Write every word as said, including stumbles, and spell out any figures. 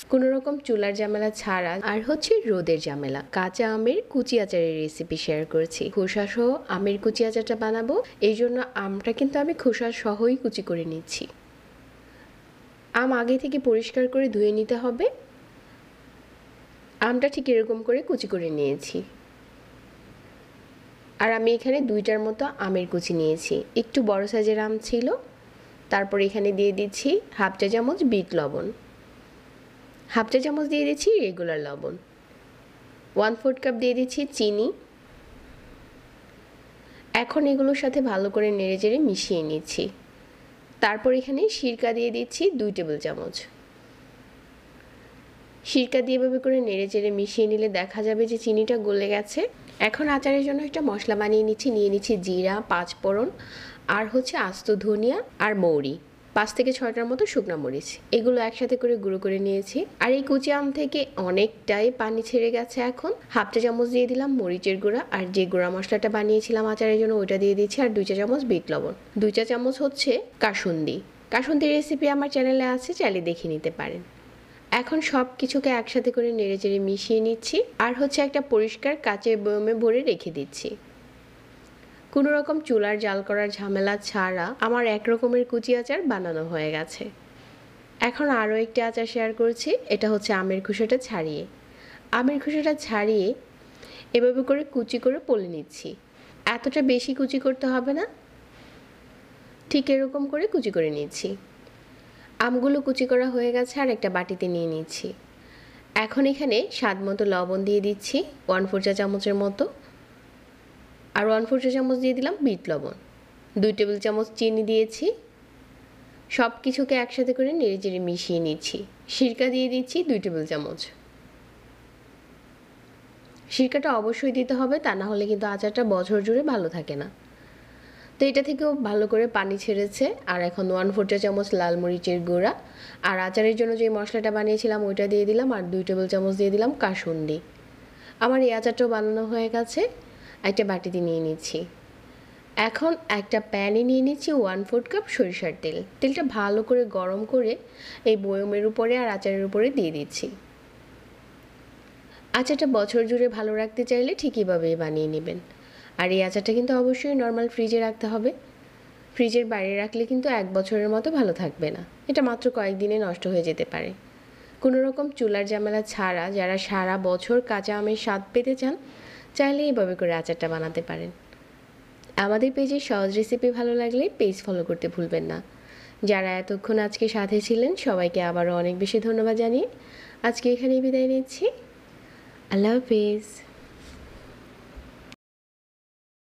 কোনো রকম চুলার ঝামেলা ছাড়া আর হচ্ছে রোদের ঝামেলা কাঁচা আমের কুচি আচারের রেসিপি শেয়ার করছি। খোসা সহ আমের কুচি আচারটা বানাবো, এই জন্য আমটা কিন্তু আমি খোসা সহই কুচি করে নিচ্ছি। আম আগে থেকে পরিষ্কার করে ধুয়ে নিতে হবে। আমটা ঠিক এরকম করে কুচি করে নিয়েছি। আর আমি এখানে দুইটার মতো আমের কুচি নিয়েছি, একটু বড় সাইজের আম ছিল। তারপর এখানে দিয়ে দিচ্ছি হাফ চা চামচ বিট লবণ, হাফ চা চামচ দিয়ে দিচ্ছি রেগুলার লবণ, ওয়ান ফোর্থ কাপ দিয়ে দিচ্ছি চিনি। এখন এগুলোর সাথে ভালো করে নেড়েচেড়ে মিশিয়ে নিচ্ছি। তারপর এখানে সিরকা দিয়ে দিচ্ছি দুই টেবিল চামচ। সিরকা দিয়ে এভাবে করে নেড়েচেড়ে মিশিয়ে নিলে দেখা যাবে যে চিনিটা গলে গেছে। এখন আচারের জন্য একটা মশলা বানিয়ে নিচ্ছি। নিয়ে নিচ্ছি জিরা, পাঁচ ফোড়ন, আর হচ্ছে আস্ত ধনিয়া আর মৌরি, পাঁচ থেকে ছয়টার মতো শুকনো মরিচ। এগুলো একসাথে করে গুঁড়ো করে নিয়েছি। আর এই কুচি আম থেকে অনেকটাই পানি ছেড়ে গেছে। এখন হাফ চা চামচ দিয়ে দিলাম মরিচের গুঁড়া, আর যে গুঁড়া মশলাটা বানিয়েছিলাম আচারের জন্য ওইটা দিয়ে দিচ্ছি। আর দুই চা চামচ বিট লবণ, দুই চা চামচ হচ্ছে কাসুন্দি। কাসুন্দির রেসিপি আমার চ্যানেলে আছে, চাইলে দেখে নিতে পারেন। এখন সব কিছুকে একসাথে করে নেড়েচেড়ে মিশিয়ে নিচ্ছি। আর হচ্ছে একটা পরিষ্কার কাচের বয়মে ভরে রেখে দিচ্ছি। কোনো রকম চুলার জাল করার ঝামেলা ছাড়া আমার এক রকমের কুচি আচার বানানো হয়ে গেছে। এখন আরও একটি আচার শেয়ার করছি। এটা হচ্ছে আমের খোসাটা ছাড়িয়ে। আমের খোসাটা ছাড়িয়ে এভাবে করে কুচি করে পলে নিচ্ছি। এতটা বেশি কুচি করতে হবে না, ঠিক এরকম করে কুচি করে নিচ্ছি। আমগুলো কুচি করা হয়ে গেছে, আর একটা বাটিতে নিয়ে নিচ্ছি। এখন এখানে স্বাদ মতো লবণ দিয়ে দিচ্ছি, ওয়ান ফোর চা চামচের মতো। আর ওয়ান ফোর চা চামচ দিয়ে দিলাম বিট লবণ, দুই টেবিল চামচ চিনি দিয়েছি। সব কিছুকে একসাথে করে নেড়েচেড়ে মিশিয়ে নিচ্ছি। সিরকা দিয়ে দিচ্ছি দুই টেবিল চামচ। সিরকাটা অবশ্যই দিতে হবে, তা না হলে কিন্তু আচারটা বছর জুড়ে ভালো থাকে না। তো এটা থেকেও ভালো করে পানি ছেড়েছে। আর এখন ওয়ান ফোর চা চামচ লাল মরিচের গুঁড়া, আর আচারের জন্য যে মশলাটা বানিয়েছিলাম ওইটা দিয়ে দিলাম। আর দুই টেবিল চামচ দিয়ে দিলাম কাসুন্দি। আমার এই আচারটাও বানানো হয়ে গেছে। একটা বাটিতে নিয়ে নিচ্ছি। এখন একটা প্যানে নিয়ে নিচ্ছি ওয়ান ফোর্থ কাপ সরিষার তেল। তেলটা ভালো করে গরম করে এই বয়মের উপরে আর আচারের উপরে দিয়ে দিচ্ছি। আচারটা বছর জুড়ে ভালো রাখতে চাইলে ঠিক এভাবেই বানিয়ে নেবেন। আর এই আচারটা কিন্তু অবশ্যই নর্মাল ফ্রিজে রাখতে হবে। ফ্রিজের বাইরে রাখলে কিন্তু এক বছরের মতো ভালো থাকবে না, এটা মাত্র কয়েকদিনে নষ্ট হয়ে যেতে পারে। কোনো রকম চুলার ঝামেলা ছাড়া যারা সারা বছর কাঁচা আমের স্বাদ পেতে চান, চাইলে এইভাবে করে আচারটা বানাতে পারেন। আমাদের পেজের সহজ রেসিপি ভালো লাগলে পেজ ফলো করতে ভুলবেন না। যারা এতক্ষণ আজকে সাথে ছিলেন সবাইকে আবারও অনেক বেশি ধন্যবাদ জানিয়ে আজকে এখানেই বিদায় নিচ্ছি। আল্লাহ হাফেজ।